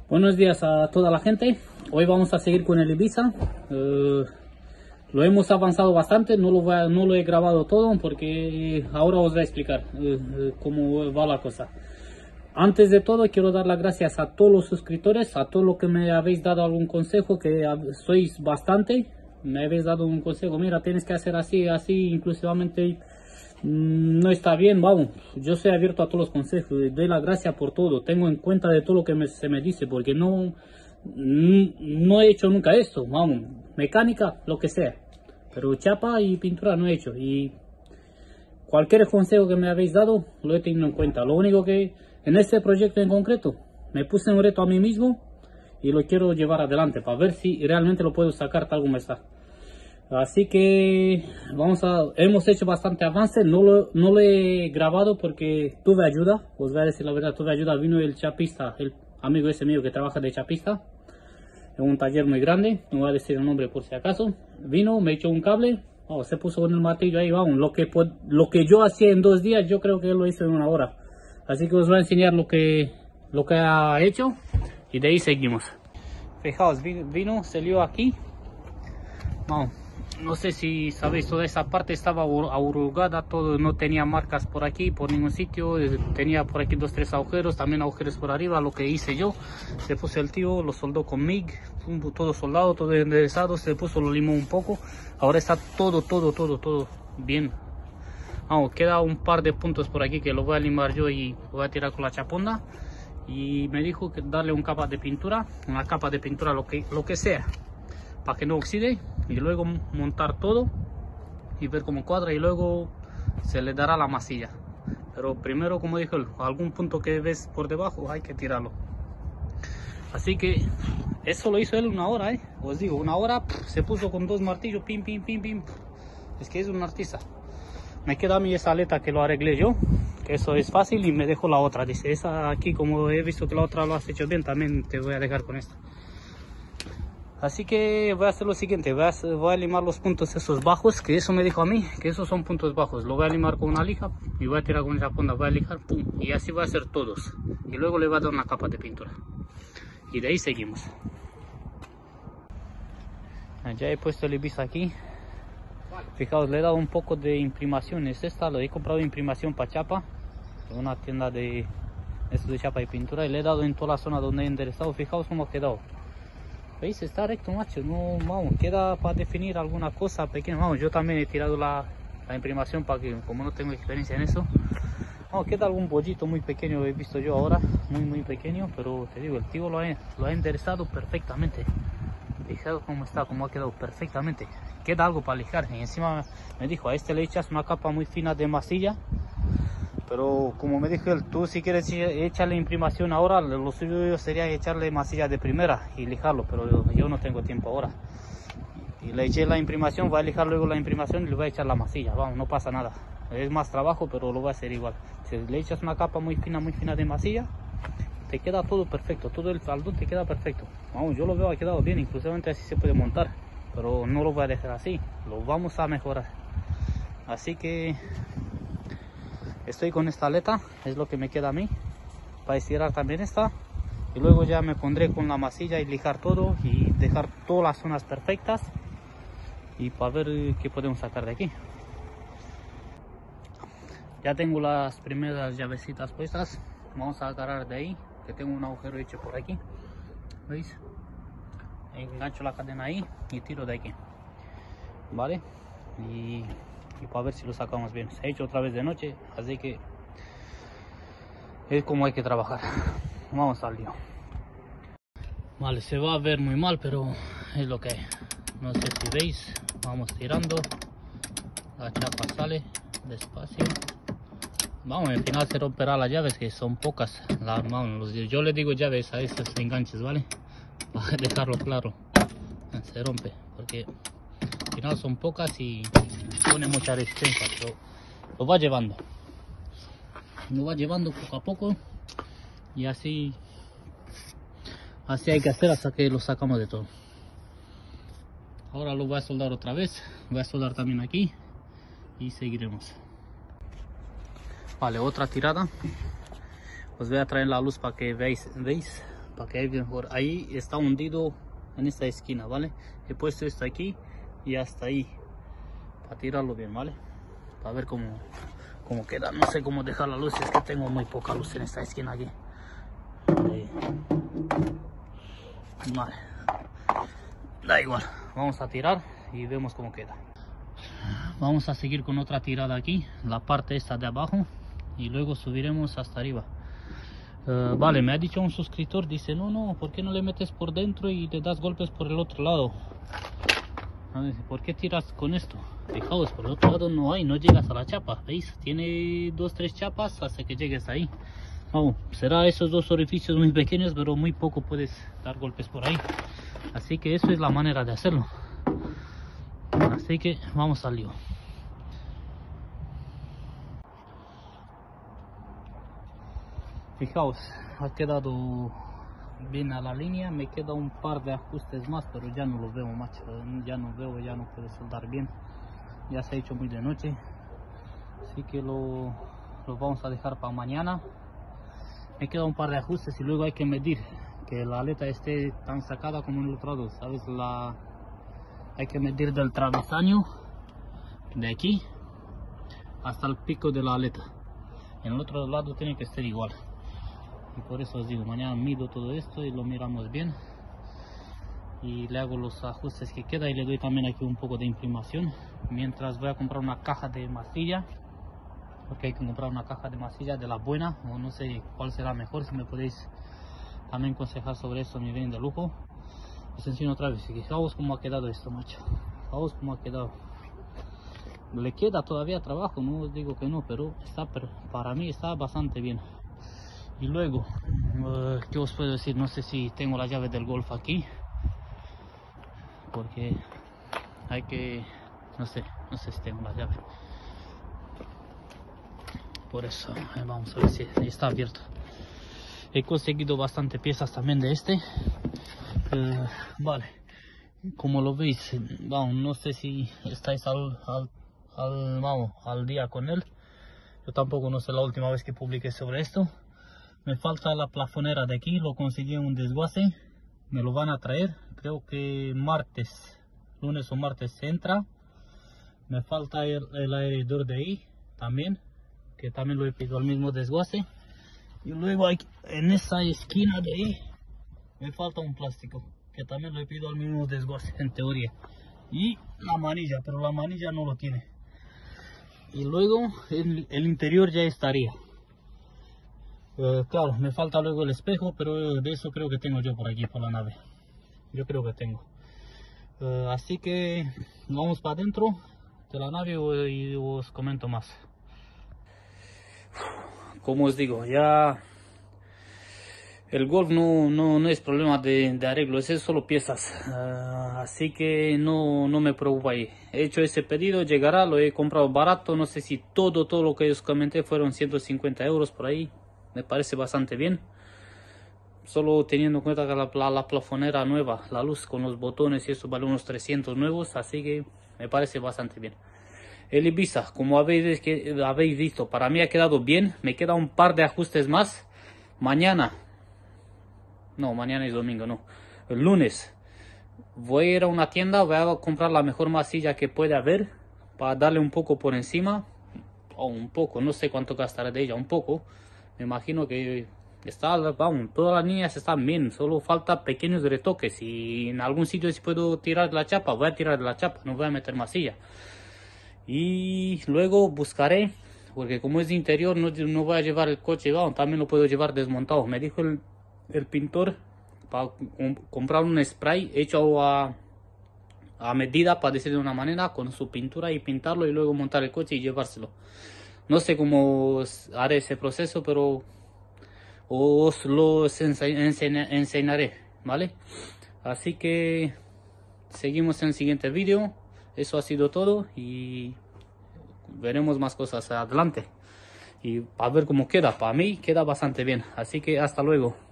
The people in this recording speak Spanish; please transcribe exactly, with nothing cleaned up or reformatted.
Buenos días a toda la gente. Hoy vamos a seguir con el Ibiza. Uh, lo hemos avanzado bastante, no lo, voy a, no lo he grabado todo porque ahora os voy a explicar uh, cómo va la cosa. Antes de todo quiero dar las gracias a todos los suscriptores, a todos los que me habéis dado algún consejo, que sois bastante. Me habéis dado un consejo, mira, tienes que hacer así, así, inclusivamente no está bien, vamos. Yo soy abierto a todos los consejos, doy las gracias por todo, tengo en cuenta de todo lo que me, se me dice, porque no, no he hecho nunca esto, vamos, mecánica, lo que sea, pero chapa y pintura no he hecho, y cualquier consejo que me habéis dado lo he tenido en cuenta. Lo único que en este proyecto en concreto me puse un reto a mí mismo y lo quiero llevar adelante para ver si realmente lo puedo sacar tal como está. Así que vamos a, hemos hecho bastante avance. No lo, no lo he grabado porque tuve ayuda, os voy a decir la verdad, tuve ayuda. Vino el chapista, el amigo ese mío que trabaja de chapista en un taller muy grande, no voy a decir el nombre por si acaso. Vino, me echó un cable, oh, se puso con el martillo ahí, vamos, lo que, lo que yo hacía en dos días, yo creo que él lo hizo en una hora. Así que os voy a enseñar lo que, lo que ha hecho y de ahí seguimos. Fijaos, vino, vino salió aquí, vamos. No sé si sabéis, toda esa parte estaba arrugada, todo, no tenía marcas por aquí, por ningún sitio. Tenía por aquí dos, tres agujeros, también agujeros por arriba. Lo que hice yo, se puso el tío, lo soldó con M I G, todo soldado, todo enderezado, se puso, lo limó un poco. Ahora está todo, todo, todo, todo bien. Vamos, queda un par de puntos por aquí que lo voy a limar yo y voy a tirar con la chaponda. Y me dijo que darle una capa de pintura, una capa de pintura, lo que, lo que sea, para que no oxide, y luego montar todo y ver cómo cuadra, y luego se le dará la masilla. Pero primero, como dijo él, algún punto que ves por debajo hay que tirarlo. Así que eso lo hizo él una hora, eh os digo, una hora. Pff, se puso con dos martillos, pim pim pim pim. Es que es un artista. Me queda a mí esa aleta que lo arreglé yo, que eso es fácil, y me dejo la otra. Dice, esa aquí, como he visto que la otra lo has hecho bien, también te voy a dejar con esta. Así que voy a hacer lo siguiente, voy a, voy a limar los puntos esos bajos, que eso me dijo a mí, que esos son puntos bajos. Lo voy a limar con una lija y voy a tirar con esa punta, voy a lijar, pum, y así voy a hacer todos. Y luego le voy a dar una capa de pintura. Y de ahí seguimos. Ya he puesto el Ibiza aquí. Fijaos, le he dado un poco de imprimación, es esta, lo he comprado imprimación para chapa, en una tienda de, esto de chapa y pintura, y le he dado en toda la zona donde he enderezado. Fijaos cómo ha quedado. ¿Veis? Está recto, macho. No, vamos, queda para definir alguna cosa pequeña. Vamos, yo también he tirado la, la imprimación para que, como no tengo experiencia en eso, vamos, queda algún bollito muy pequeño, he visto yo ahora, muy muy pequeño, pero te digo, el tío lo ha, lo ha enderezado perfectamente. Fijaos cómo está, cómo ha quedado perfectamente. Queda algo para lijar, y encima me dijo, a este le echas una capa muy fina de masilla. Pero como me dijo él, tú si quieres echarle imprimación ahora, lo suyo sería echarle masilla de primera y lijarlo, pero yo, yo no tengo tiempo ahora. Y le eché la imprimación, voy a lijar luego la imprimación y le voy a echar la masilla, vamos, no pasa nada. Es más trabajo, pero lo voy a hacer igual. Si le echas una capa muy fina, muy fina de masilla, te queda todo perfecto, todo el faldón te queda perfecto. Vamos, yo lo veo, ha quedado bien, inclusivamente así se puede montar, pero no lo voy a dejar así, lo vamos a mejorar. Así que estoy con esta aleta, es lo que me queda a mí, para estirar también esta, y luego ya me pondré con la masilla y lijar todo y dejar todas las zonas perfectas, y para ver qué podemos sacar de aquí. Ya tengo las primeras llavecitas puestas, vamos a agarrar de ahí, que tengo un agujero hecho por aquí, ¿veis? Engancho la cadena ahí y tiro de aquí, ¿vale? Y y para ver si lo sacamos bien. Se ha hecho otra vez de noche, así que es como hay que trabajar. Vamos al lío. Vale, se va a ver muy mal, pero es lo que hay. No sé si veis, vamos tirando, la chapa sale despacio. Vamos, al final se romperá las llaves, que son pocas. La, vamos, yo le digo llaves a estos enganches, ¿vale? Para dejarlo claro, se rompe porque al final son pocas y pone mucha resistencia, pero lo va llevando, lo va llevando poco a poco, y así así hay que hacer hasta que lo sacamos de todo. Ahora lo voy a soldar otra vez, voy a soldar también aquí y seguiremos. Vale, otra tirada. Os voy a traer la luz para que veáis, veis para que vean mejor. Ahí está hundido en esta esquina, ¿vale? He puesto esto aquí y hasta ahí para tirarlo bien, ¿vale? Para ver cómo, cómo queda. No sé cómo dejar la luz, es que tengo muy poca luz en esta esquina aquí. Ahí. Vale, da igual, vamos a tirar y vemos cómo queda. Vamos a seguir con otra tirada aquí, la parte esta de abajo, y luego subiremos hasta arriba. Uh, vale, me ha dicho un suscriptor, dice, no, no, ¿por qué no le metes por dentro y le das golpes por el otro lado? ¿Por qué tiras con esto? Fijaos, por el otro lado no hay, no llegas a la chapa, ¿veis? Tiene dos, tres chapas hasta que llegues ahí. Oh, será esos dos orificios muy pequeños, pero muy poco puedes dar golpes por ahí. Así que eso es la manera de hacerlo. Así que vamos al lío. Fijaos, ha quedado bien a la línea. Me queda un par de ajustes más, pero ya no los veo, macho. Ya no veo, ya no puedo soldar bien. Ya se ha hecho muy de noche. Así que lo, lo vamos a dejar para mañana. Me queda un par de ajustes y luego hay que medir que la aleta esté tan sacada como en el otro lado, ¿sabes? La... Hay que medir del travesaño de aquí hasta el pico de la aleta. En el otro lado tiene que estar igual. Y por eso os digo, mañana mido todo esto y lo miramos bien. Y le hago los ajustes que queda y le doy también aquí un poco de imprimación. Mientras voy a comprar una caja de masilla. Porque hay que comprar una caja de masilla de la buena, o no sé cuál será mejor. Si me podéis también aconsejar sobre eso, me vienen de lujo. Os enseño otra vez. Fijaos cómo ha quedado esto, macho. Fijaos cómo ha quedado. Le queda todavía trabajo, no os digo que no, pero está, para mí está bastante bien. Y luego, uh, ¿qué os puedo decir? No sé si tengo la llave del Golf aquí, porque hay que, no sé, no sé si tengo la llave. Por eso, eh, vamos a ver si está abierto. He conseguido bastante piezas también de este. Uh, vale, como lo veis, vamos, no sé si estáis al, al, al, vamos, al día con él. Yo tampoco no sé la última vez que publiqué sobre esto. Me falta la plafonera de aquí, lo conseguí en un desguace. Me lo van a traer, creo que martes, lunes o martes entra. Me falta el, el aireador de ahí también, que también lo he pedido al mismo desguace. Y luego hay, en esa esquina de ahí me falta un plástico, que también lo he pedido al mismo desguace en teoría. Y la manilla, pero la manilla no lo tiene. Y luego el, el interior ya estaría. Uh, claro, me falta luego el espejo, pero de eso creo que tengo yo por aquí, por la nave. Yo creo que tengo. Uh, así que vamos para adentro de la nave y os comento más. Como os digo, ya el Golf no, no, no es problema de, de arreglo, es solo piezas. Uh, así que no, no me preocupa ahí. He hecho ese pedido, llegará, lo he comprado barato. No sé si todo, todo lo que os comenté fueron ciento cincuenta euros por ahí. Me parece bastante bien. Solo teniendo en cuenta que la, la, la plafonera nueva, la luz con los botones y eso vale unos trescientos nuevos. Así que me parece bastante bien. El Ibiza, como habéis, que, habéis visto, para mí ha quedado bien. Me queda un par de ajustes más. Mañana, no, mañana es domingo, no. El lunes voy a ir a una tienda, voy a comprar la mejor masilla que pueda haber. Para darle un poco por encima. O un poco, no sé cuánto gastaré de ella, un poco. Me imagino que está, vamos, todas las líneas están bien, solo falta pequeños retoques. Y en algún sitio si puedo tirar de la chapa, voy a tirar de la chapa, no voy a meter masilla. Y luego buscaré, porque como es de interior, no, no voy a llevar el coche, vamos, también lo puedo llevar desmontado. Me dijo el, el pintor para comprar un spray hecho a, a medida, para decir de una manera, con su pintura y pintarlo y luego montar el coche y llevárselo. No sé cómo haré ese proceso, pero os lo enseñaré, ¿vale? Así que seguimos en el siguiente vídeo. Eso ha sido todo y veremos más cosas adelante. Y a ver cómo queda. Para mí queda bastante bien. Así que hasta luego.